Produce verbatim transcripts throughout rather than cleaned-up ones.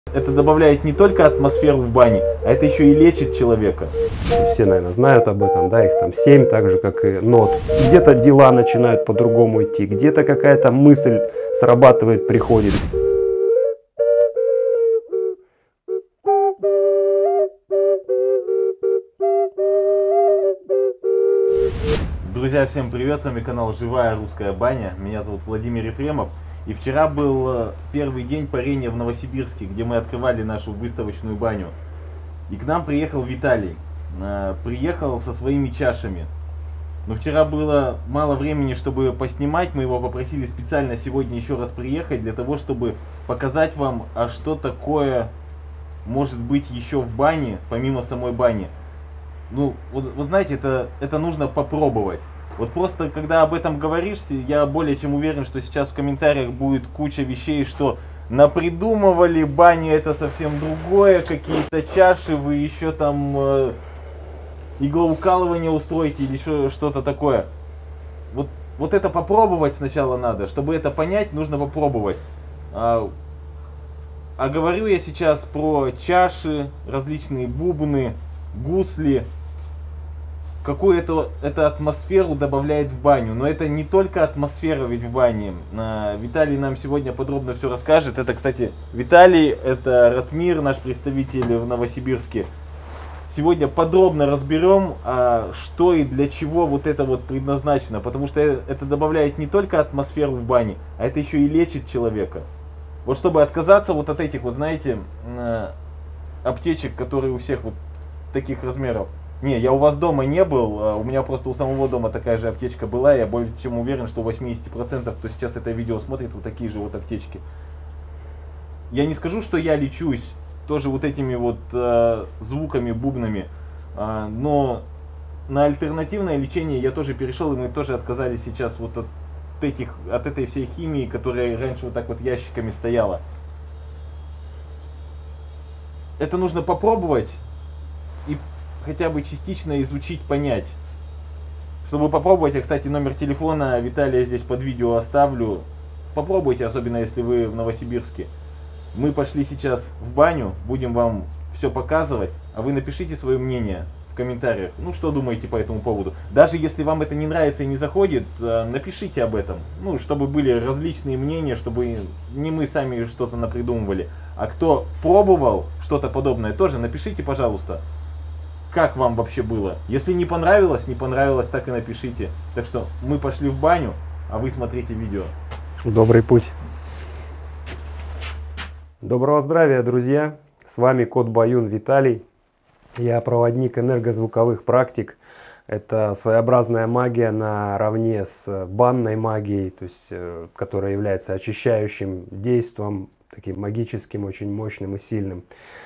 Это добавляет не только атмосферу в бане, а это еще и лечит человека. Все, наверное, знают об этом, да, их там семь, так же, как и нот. Где-то дела начинают по-другому идти, где-то какая-то мысль срабатывает, приходит. Друзья, всем привет, с вами канал Живая Русская Баня, меня зовут Владимир Ефремов. И вчера был первый день парения в Новосибирске, где мы открывали нашу выставочную баню. И к нам приехал Виталий, приехал со своими чашами. Но вчера было мало времени, чтобы поснимать, мы его попросили специально сегодня еще раз приехать, для того, чтобы показать вам, а что такое может быть еще в бане, помимо самой бани. Ну, вот, вот знаете, это, это нужно попробовать. Вот просто, когда об этом говоришь, я более чем уверен, что сейчас в комментариях будет куча вещей, что напридумывали, баня это совсем другое, какие-то чаши, вы еще там э, иглоукалывание устроите или еще что-то такое. Вот, вот это попробовать сначала надо, чтобы это понять, нужно попробовать. А, а говорю я сейчас про чаши, различные бубны, гусли. Какую это, это атмосферу добавляет в баню. Но это не только атмосфера ведь в бане. А, Виталий нам сегодня подробно все расскажет. Это, кстати, Виталий, это Ратмир, наш представитель в Новосибирске. Сегодня подробно разберем, а, что и для чего вот это вот предназначено. Потому что это добавляет не только атмосферу в бане, а это еще и лечит человека. Вот чтобы отказаться вот от этих, вот знаете, аптечек, которые у всех вот таких размеров. Не, я у вас дома не был, у меня просто у самого дома такая же аптечка была, я более чем уверен, что восемьдесят процентов, кто сейчас это видео смотрит, вот такие же вот аптечки. Я не скажу, что я лечусь тоже вот этими вот э, звуками, бубнами, э, но на альтернативное лечение я тоже перешел, и мы тоже отказались сейчас вот от этих, от этой всей химии, которая раньше вот так вот ящиками стояла. Это нужно попробовать и хотя бы частично изучить, понять. Чтобы попробовать, я, кстати, номер телефона Виталия здесь под видео оставлю. Попробуйте, особенно если вы в Новосибирске. Мы пошли сейчас в баню, будем вам все показывать, а вы напишите свое мнение в комментариях. Ну, что думаете по этому поводу. Даже если вам это не нравится и не заходит, напишите об этом. Ну, чтобы были различные мнения, чтобы не мы сами что-то напридумывали. А кто пробовал что-то подобное, тоже напишите, пожалуйста. Как вам вообще было? Если не понравилось, не понравилось, так и напишите. Так что мы пошли в баню, а вы смотрите видео. Добрый путь. Доброго здравия, друзья! С вами Кот Баюн Виталий. Я проводник энергозвуковых практик. Это своеобразная магия наравне с банной магией, то есть, которая является очищающим действием, таким магическим, очень мощным и сильным.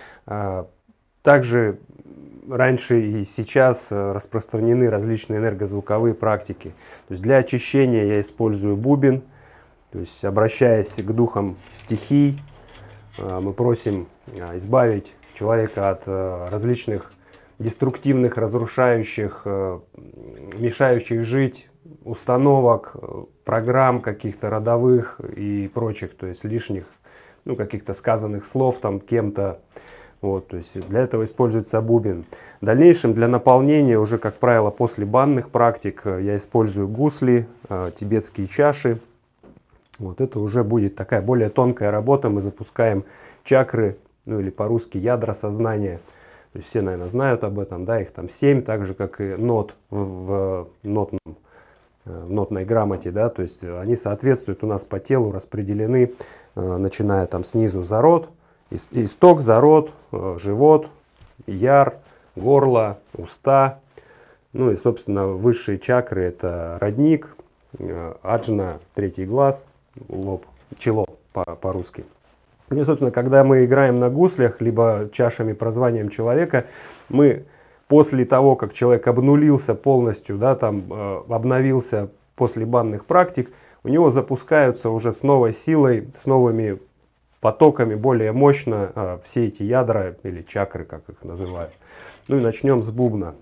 Также раньше и сейчас распространены различные энергозвуковые практики. То есть для очищения я использую бубен, то есть обращаясь к духам стихий, мы просим избавить человека от различных деструктивных, разрушающих, мешающих жить установок, программ каких-то родовых и прочих, то есть лишних, ну, каких-то сказанных слов там кем-то. Вот, то есть для этого используется бубен. В дальнейшем для наполнения, уже как правило после банных практик, я использую гусли, э, тибетские чаши. Вот это уже будет такая более тонкая работа. Мы запускаем чакры, ну или по-русски ядра сознания. То есть все, наверное, знают об этом, да, их там семь, так же как и нот в, в, нотном, в нотной грамоте, да, то есть они соответствуют у нас по телу, распределены, э, начиная там снизу зарод. Исток, зарод, живот, яр, горло, уста. Ну и, собственно, высшие чакры — это родник, аджна, третий глаз, лоб, чело по-русски. И, собственно, когда мы играем на гуслях, либо чашами прозванием человека, мы после того, как человек обнулился полностью, да, там, обновился после банных практик, у него запускаются уже с новой силой, с новыми потоками более мощно а, все эти ядра или чакры, как их называют. Ну и начнем с бубна.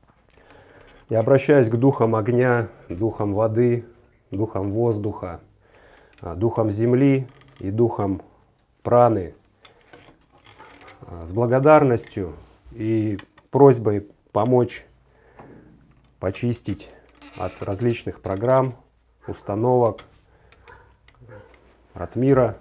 Я обращаюсь к духам огня, духам воды, духам воздуха, а, духам земли и духам праны. с благодарностью и просьбой помочь почистить от различных программ, установок, от мира.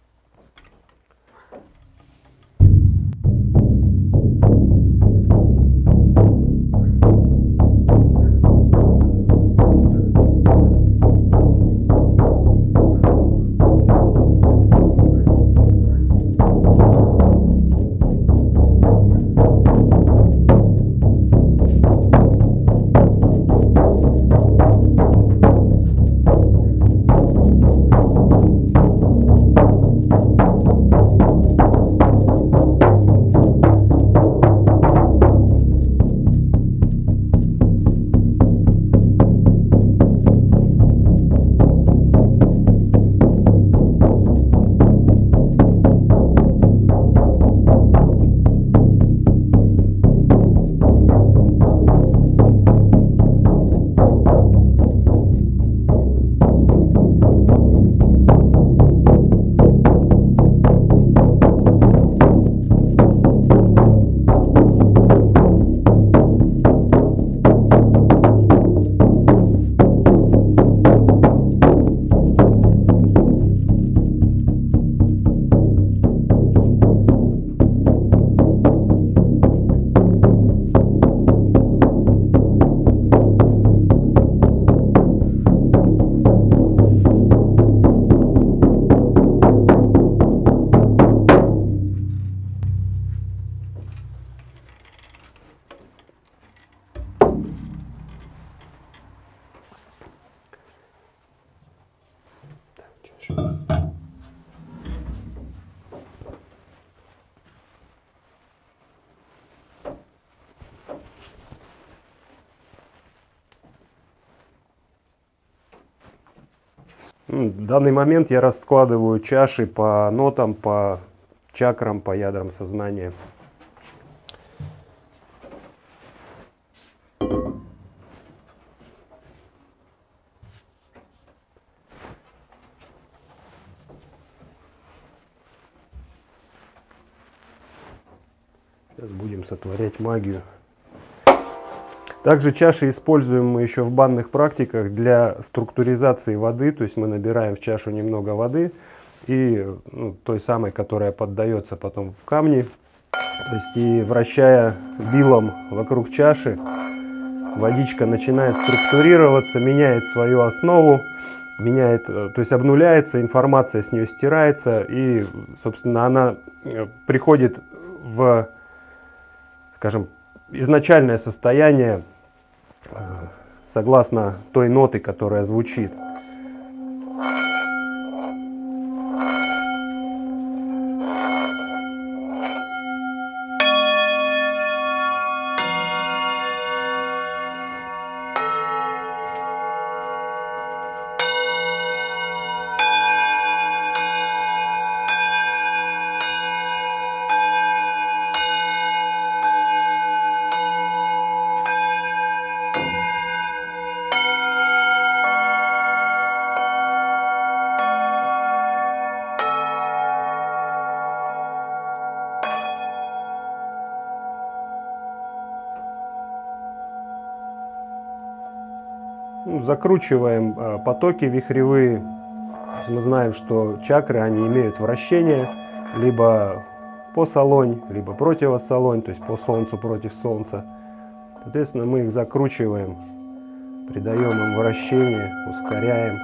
В данный момент я раскладываю чаши по нотам, по чакрам, по ядрам сознания. Сейчас будем сотворять магию. Также чаши используем мы еще в банных практиках для структуризации воды. То есть мы набираем в чашу немного воды, и ну, той самой, которая поддается потом в камни. То есть и вращая билом вокруг чаши, водичка начинает структурироваться, меняет свою основу, меняет, то есть обнуляется, информация с нее стирается, и, собственно, она приходит в, скажем, изначальное состояние согласно той ноты, которая звучит. Ну, закручиваем э, потоки вихревые. Мы знаем, что чакры, они имеют вращение либо по солонь, либо противосолонь, то есть по солнцу против солнца. Соответственно, мы их закручиваем, придаем им вращение, ускоряем.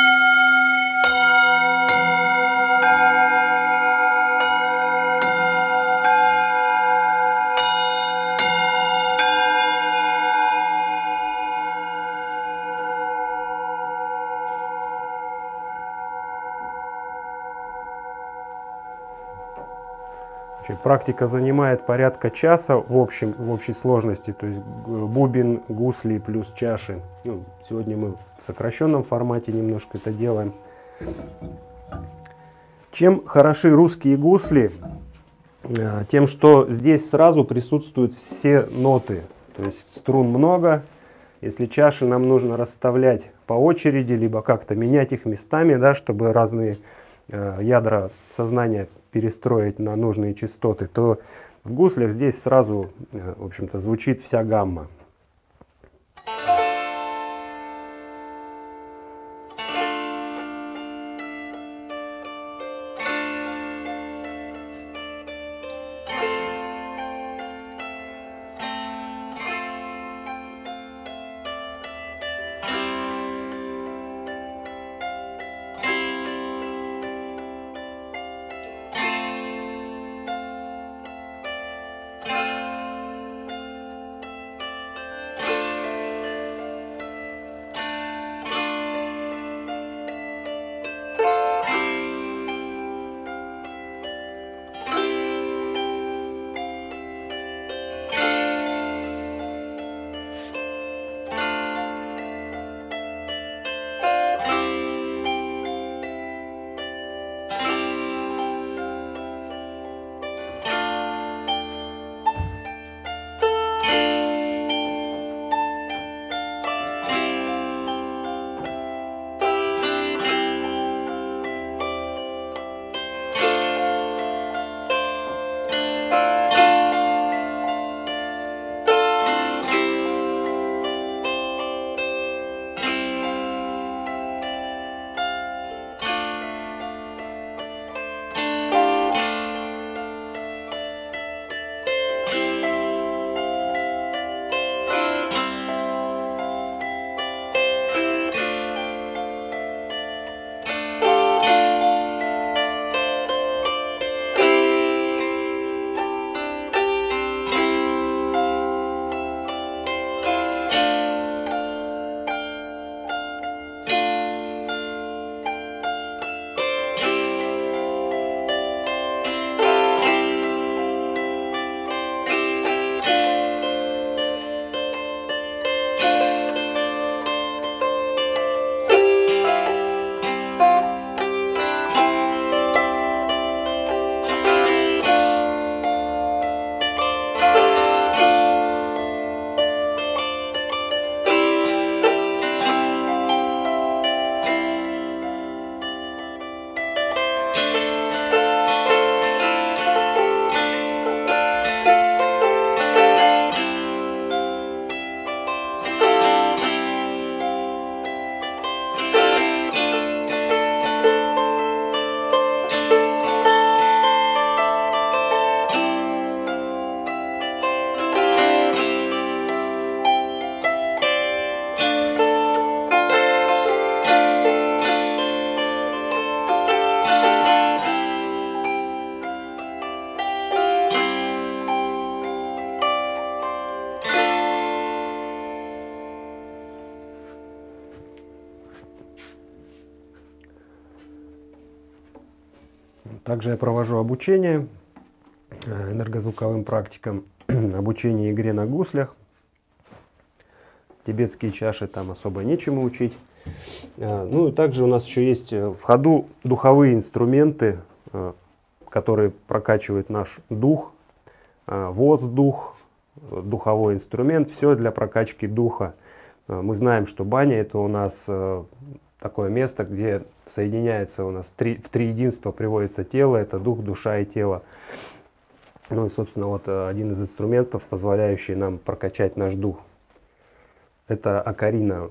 Практика занимает порядка часа в, общем, в общей сложности, то есть бубен, гусли плюс чаши. Ну, сегодня мы в сокращенном формате немножко это делаем. Чем хороши русские гусли? Тем, что здесь сразу присутствуют все ноты, то есть струн много. Если чаши нам нужно расставлять по очереди, либо как-то менять их местами, да, чтобы разные ядра сознания перестроить на нужные частоты, то в гуслях здесь сразу, в общем-то, звучит вся гамма. Также я провожу обучение энергозвуковым практикам, обучение игре на гуслях. Тибетские чаши там особо нечему учить. Ну и также у нас еще есть в ходу духовые инструменты, которые прокачивают наш дух, воздух, духовой инструмент, все для прокачки духа. Мы знаем, что баня — это у нас такое место, где соединяется у нас три, в триединство приводится тело, это дух, душа и тело. Ну и, собственно, вот один из инструментов, позволяющий нам прокачать наш дух, это окарина.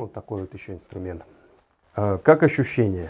вот такой вот еще инструмент. А, как ощущения?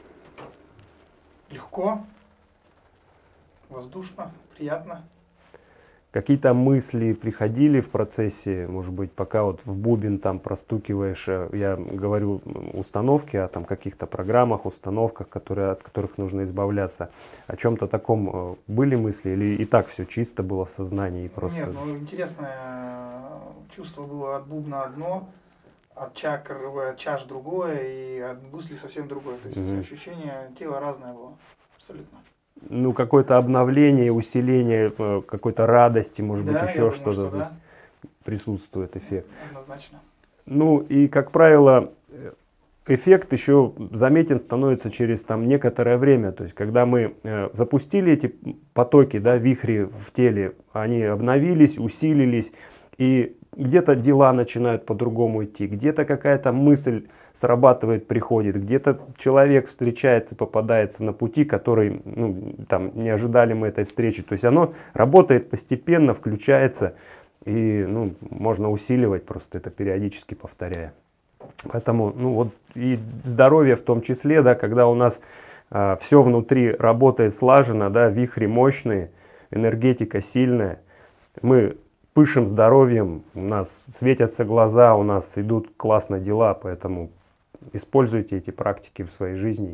Легко, воздушно, приятно. Какие-то мысли приходили в процессе, может быть, пока вот в бубен там простукиваешь, я говорю установки, о там каких-то программах, установках, которые, от которых нужно избавляться. О чем-то таком были мысли или и так все чисто было в сознании? И просто... Нет, ну интересное чувство было от бубна одно, от чакр, от чаш другое и от гусли совсем другое. То есть mm-hmm. ощущение тела разное было, абсолютно. Ну, какое-то обновление, усиление, какой-то радости, может да, быть, еще что-то что да. присутствует, эффект. Однозначно. Ну, и, как правило, эффект еще заметен становится через там некоторое время. То есть, когда мы э, запустили эти потоки, да, вихри в теле, они обновились, усилились, и где-то дела начинают по-другому идти, где-то какая-то мысль срабатывает, приходит, где-то человек встречается, попадается на пути, который, ну, там, не ожидали мы этой встречи. То есть оно работает постепенно, включается, и, ну, можно усиливать, просто это периодически повторяя. Поэтому, ну, вот и здоровье в том числе, да, когда у нас а, все внутри работает слаженно, да, вихри мощные, энергетика сильная, мы пышем здоровьем, у нас светятся глаза, у нас идут классно дела, поэтому используйте эти практики в своей жизни.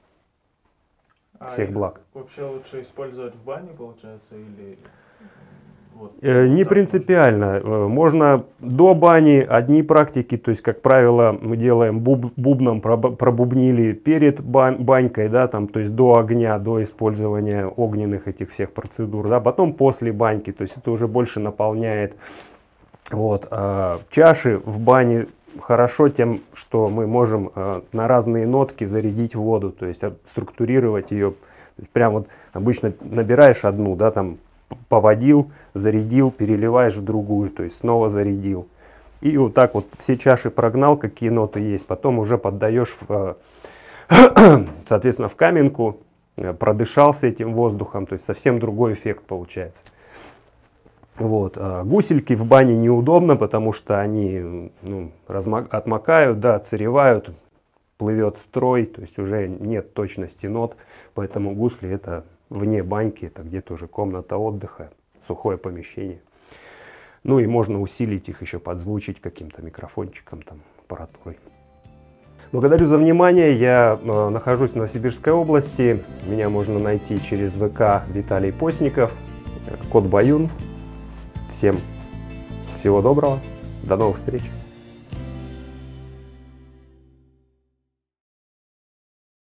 Всех а благ. Вообще лучше использовать в бане, получается, или... Вот, э, не принципиально. Можно до бани одни практики, то есть, как правило, мы делаем буб, бубном, пробубнили перед банькой, да, там, то есть до огня, до использования огненных этих всех процедур, да, потом после баньки, то есть это уже больше наполняет. Вот. А чаши в бане хорошо тем, что мы можем э, на разные нотки зарядить воду, то есть структурировать ее. Прям вот обычно набираешь одну, да, там поводил, зарядил, переливаешь в другую, то есть снова зарядил. И вот так вот все чаши прогнал, какие ноты есть, потом уже поддаешь, в, соответственно, в каменку, продышался этим воздухом, то есть совсем другой эффект получается. Вот. А гусельки в бане неудобно, потому что они, ну, отмокают, да, отсыревают, плывет строй, то есть уже нет точности нот, поэтому гусли это вне баньки, это где-то уже комната отдыха, сухое помещение. Ну и можно усилить их, еще подзвучить каким-то микрофончиком, там, аппаратурой. Благодарю за внимание. Я э, нахожусь в Новосибирской области. Меня можно найти через ВК Виталий Постников, код Баюн. Всем всего доброго. До новых встреч.